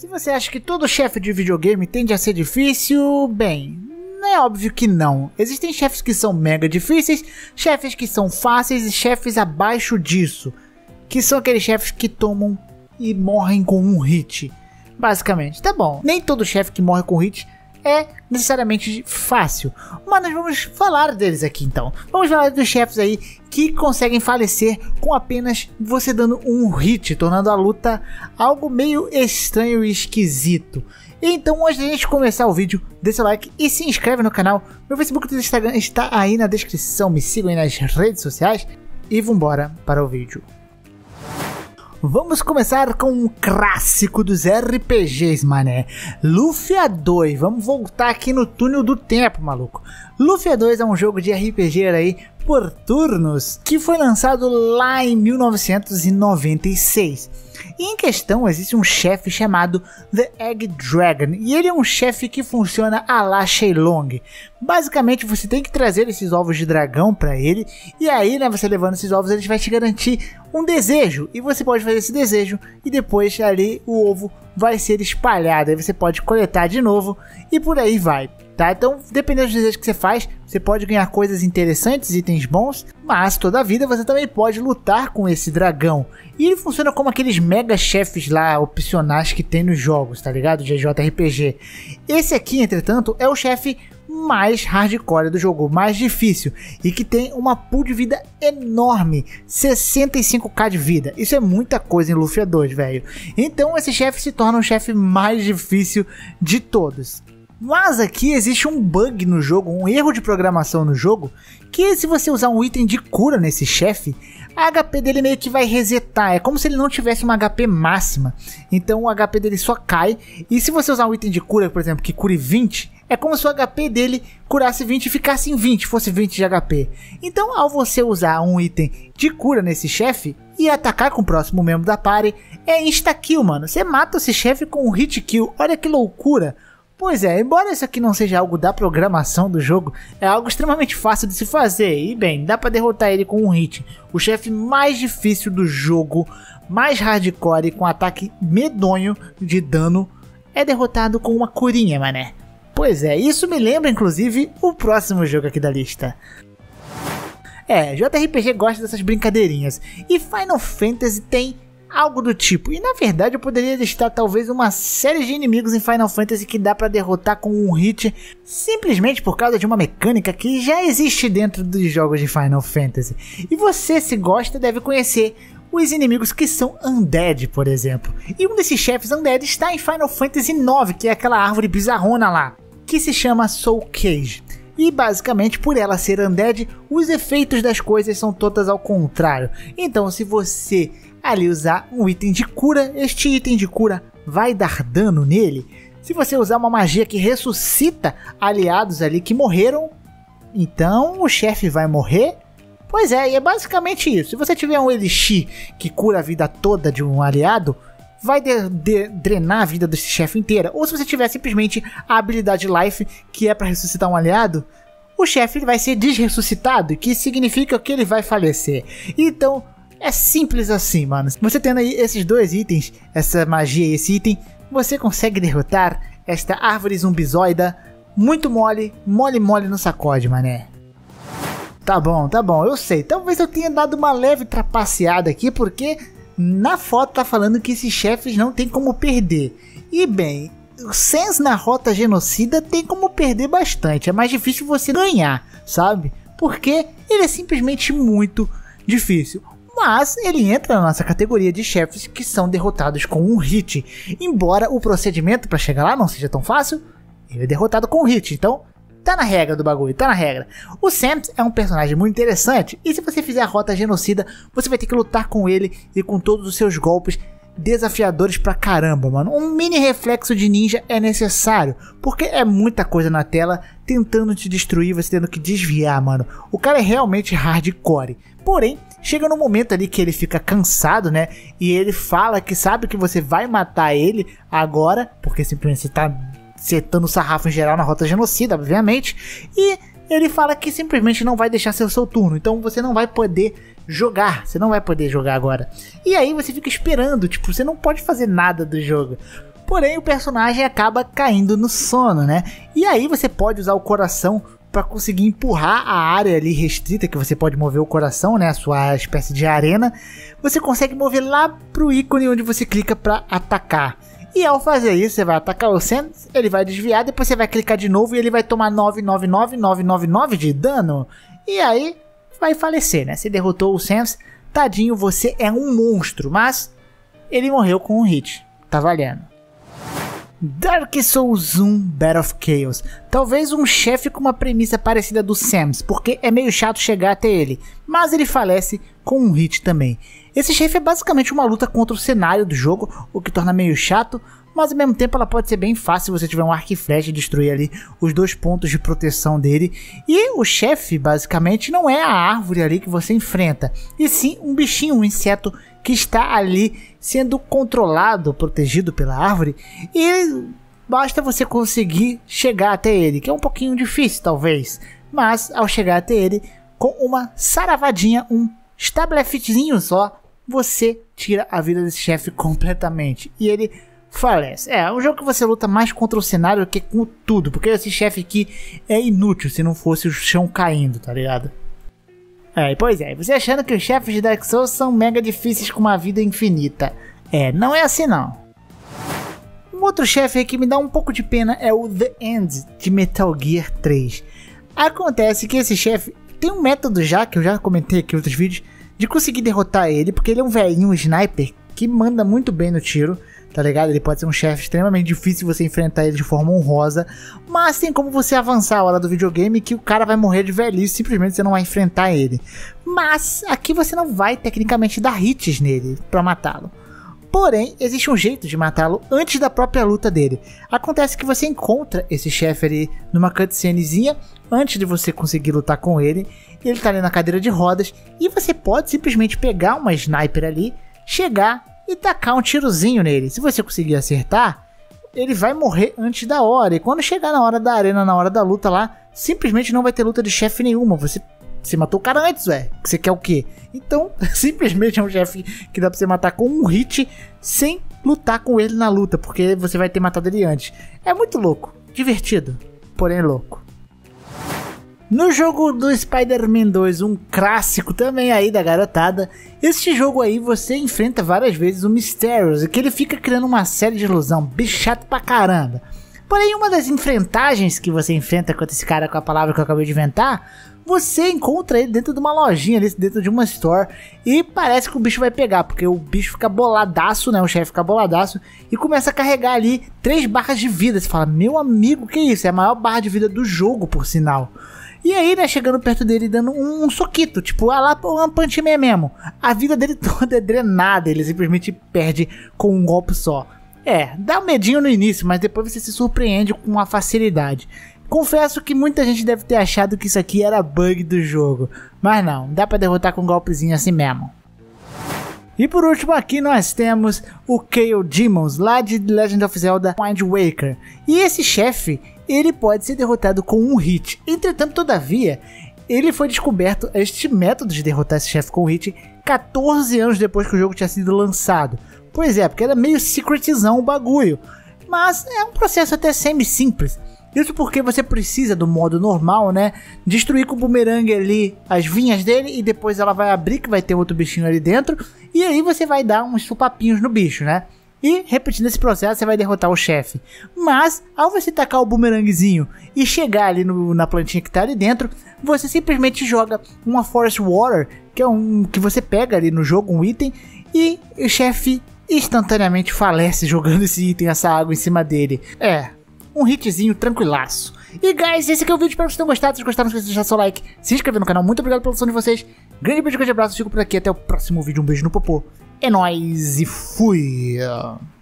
Se você acha que todo chefe de videogame tende a ser difícil, bem, é óbvio que não. Existem chefes que são mega difíceis, chefes que são fáceis e chefes abaixo disso, que são aqueles chefes que tomam e morrem com um hit, basicamente. Tá bom, nem todo chefe que morre com hit é necessariamente fácil, mas nós vamos falar deles aqui então. Vamos falar dos chefes aí que conseguem falecer com apenas você dando um hit, tornando a luta algo meio estranho e esquisito. Então, antes da gente começar o vídeo, deixa o like e se inscreve no canal. Meu Facebook e Instagram está aí na descrição, me sigam aí nas redes sociais e vambora para o vídeo. Vamos começar com um clássico dos RPGs, mané. Lufia 2. Vamos voltar aqui no túnel do tempo, maluco. Lufia 2 é um jogo de RPG aí por turnos que foi lançado lá em 1996. E em questão existe um chefe chamado The Egg Dragon, e ele é um chefe que funciona a la Shenlong. Basicamente você tem que trazer esses ovos de dragão para ele, e aí, né, você levando esses ovos, ele vai te garantir um desejo, e você pode fazer esse desejo, e depois ali o ovo vai ser espalhado, aí você pode coletar de novo, e por aí vai. Tá? Então, dependendo dos desejos que você faz, você pode ganhar coisas interessantes, itens bons, mas toda a vida você também pode lutar com esse dragão. E ele funciona como aqueles mega chefes lá, opcionais que tem nos jogos, tá ligado? De JRPG. Esse aqui, entretanto, é o chefe mais hardcore do jogo, mais difícil, e que tem uma pool de vida enorme, 65k de vida. Isso é muita coisa em Lufia 2, velho. Então esse chefe se torna o chefe mais difícil de todos. Mas aqui existe um bug no jogo, um erro de programação no jogo, que se você usar um item de cura nesse chefe, a HP dele meio que vai resetar, é como se ele não tivesse uma HP máxima, então o HP dele só cai, e se você usar um item de cura, por exemplo, que cure 20, é como se o HP dele curasse 20 e ficasse em 20, fosse 20 de HP. Então ao você usar um item de cura nesse chefe e atacar com o próximo membro da party, é insta-kill, mano, você mata esse chefe com um hit kill, olha que loucura. Pois é, embora isso aqui não seja algo da programação do jogo, é algo extremamente fácil de se fazer, e bem, dá pra derrotar ele com um hit. O chefe mais difícil do jogo, mais hardcore, com ataque medonho de dano, é derrotado com uma curinha, mané. Pois é, isso me lembra inclusive o próximo jogo aqui da lista. JRPG gosta dessas brincadeirinhas, e Final Fantasy tem algo do tipo, e na verdade eu poderia listar talvez uma série de inimigos em Final Fantasy que dá pra derrotar com um hit, simplesmente por causa de uma mecânica que já existe dentro dos jogos de Final Fantasy. E você, se gosta, deve conhecer os inimigos que são Undead, por exemplo. E um desses chefes Undead está em Final Fantasy IX, que é aquela árvore bizarrona lá, que se chama Soul Cage. E basicamente, por ela ser Undead, os efeitos das coisas são todas ao contrário. Então se você ali usar um item de cura, este item de cura vai dar dano nele. Se você usar uma magia que ressuscita aliados ali que morreram, então o chefe vai morrer. Pois é, e é basicamente isso. Se você tiver um elixir que cura a vida toda de um aliado, vai drenar a vida desse chefe inteira. Ou se você tiver simplesmente a habilidade Life, que é para ressuscitar um aliado, o chefe vai ser desressuscitado, que significa que ele vai falecer. Então é simples assim, mano. Você tendo aí esses dois itens, essa magia e esse item, você consegue derrotar esta árvore zumbizoida muito mole no sacode, mané. Tá bom, eu sei. Talvez eu tenha dado uma leve trapaceada aqui, porque na foto tá falando que esses chefes não tem como perder. E bem, o Sans na rota genocida tem como perder bastante. É mais difícil você ganhar, sabe? Porque ele é simplesmente muito difícil. Mas ele entra na nossa categoria de chefes que são derrotados com um hit. Embora o procedimento para chegar lá não seja tão fácil, ele é derrotado com um hit. Então tá na regra do bagulho, tá na regra. O Sans é um personagem muito interessante, e se você fizer a rota genocida, você vai ter que lutar com ele e com todos os seus golpes desafiadores pra caramba, mano. Um mini reflexo de ninja é necessário, porque é muita coisa na tela tentando te destruir, você tendo que desviar, mano. O cara é realmente hardcore. Porém, chega no momento ali que ele fica cansado, né? E ele fala que sabe que você vai matar ele agora, porque simplesmente você tá setando o sarrafo em geral na rota genocida, obviamente. E ele fala que simplesmente não vai deixar ser o seu turno, então você não vai poder jogar, você não vai poder jogar agora. E aí você fica esperando, tipo, você não pode fazer nada do jogo. Porém, o personagem acaba caindo no sono, né? E aí você pode usar o coração para conseguir empurrar a área ali restrita, que você pode mover o coração, né? A sua espécie de arena. Você consegue mover lá pro ícone onde você clica para atacar. E ao fazer isso, você vai atacar o Sans, ele vai desviar, depois você vai clicar de novo e ele vai tomar 999 de dano. E aí vai falecer, né? Você derrotou o Sans, tadinho, você é um monstro, mas ele morreu com um hit. Tá valendo. Dark Souls 1 Battle of Chaos. Talvez um chefe com uma premissa parecida do Sans, porque é meio chato chegar até ele, mas ele falece com um hit também. Esse chefe é basicamente uma luta contra o cenário do jogo, o que torna meio chato, mas ao mesmo tempo ela pode ser bem fácil se você tiver um arco e flecha e destruir ali os 2 pontos de proteção dele. E o chefe basicamente não é a árvore ali que você enfrenta, e sim um bichinho, um inseto que está ali sendo controlado, protegido pela árvore, e basta você conseguir chegar até ele, que é um pouquinho difícil talvez, mas ao chegar até ele com uma saravadinha, um stablefizinho só, você tira a vida desse chefe completamente e ele falece. É um jogo que você luta mais contra o cenário que com tudo, porque esse chefe aqui é inútil se não fosse o chão caindo, tá ligado? Pois é, você achando que os chefes de Dark Souls são mega difíceis com uma vida infinita. Não é assim não. Um outro chefe aí que me dá um pouco de pena é o The End de Metal Gear 3. Acontece que esse chefe tem um método já, que eu já comentei aqui em outros vídeos, de conseguir derrotar ele, porque ele é um velhinho, um sniper, que manda muito bem no tiro, tá ligado? Ele pode ser um chefe extremamente difícil você enfrentar ele de forma honrosa, mas tem como você avançar a hora do videogame que o cara vai morrer de velhice, simplesmente você não vai enfrentar ele. Mas aqui você não vai tecnicamente dar hits nele pra matá-lo. Porém, existe um jeito de matá-lo antes da própria luta dele. Acontece que você encontra esse chefe ali numa cutscenezinha antes de você conseguir lutar com ele. Ele tá ali na cadeira de rodas e você pode simplesmente pegar uma sniper ali, chegar e tacar um tirozinho nele. Se você conseguir acertar, ele vai morrer antes da hora. E quando chegar na hora da arena, na hora da luta lá, simplesmente não vai ter luta de chefe nenhuma. Você matou o cara antes, ué. Você quer o quê? Então, simplesmente é um chefe que dá pra você matar com um hit sem lutar com ele na luta, porque você vai ter matado ele antes. É muito louco. Divertido, porém louco. No jogo do Spider-Man 2, um clássico também aí da garotada, este jogo aí você enfrenta várias vezes o Mysterious, que ele fica criando uma série de ilusão, bicho chato pra caramba. Porém, uma das enfrentagens que você enfrenta contra esse cara com a palavra que eu acabei de inventar, você encontra ele dentro de uma lojinha, ali dentro de uma store, e parece que o bicho vai pegar, porque o bicho fica boladaço, né, o chefe fica boladaço, e começa a carregar ali 3 barras de vida. Você fala, meu amigo, que isso? É a maior barra de vida do jogo, por sinal. E aí, né, chegando perto dele, dando um soquito, tipo, lá um Punch Man mesmo. A vida dele toda é drenada, ele simplesmente perde com um golpe só. Dá um medinho no início, mas depois você se surpreende com a facilidade. Confesso que muita gente deve ter achado que isso aqui era bug do jogo, mas não, dá pra derrotar com um golpezinho assim mesmo. E por último aqui nós temos o Chaos Demons, lá de The Legend of Zelda Wind Waker. E esse chefe, ele pode ser derrotado com um hit. Entretanto, todavia, ele foi descoberto, este método de derrotar esse chefe com um hit, 14 anos depois que o jogo tinha sido lançado. Pois é, porque era meio secretzão o bagulho. Mas é um processo até semi-simples. Isso porque você precisa do modo normal, né? Destruir com o bumerangue ali as vinhas dele e depois ela vai abrir que vai ter outro bichinho ali dentro. E aí você vai dar uns supapinhos no bicho, né? E repetindo esse processo você vai derrotar o chefe. Mas ao você tacar o bumeranguezinho e chegar ali na plantinha que tá ali dentro, você simplesmente joga uma Forest Water, que é um que você pega ali no jogo, um item, e o chefe instantaneamente falece jogando esse item, essa água em cima dele. Um hitzinho tranquilaço. E guys, esse aqui é o vídeo, espero que vocês tenham gostado. Se gostaram, não esqueça de deixar seu like, se inscrever no canal. Muito obrigado pela atenção de vocês. Grande beijo, grande abraço, fico por aqui, até o próximo vídeo. Um beijo no popô. É nóis e fui!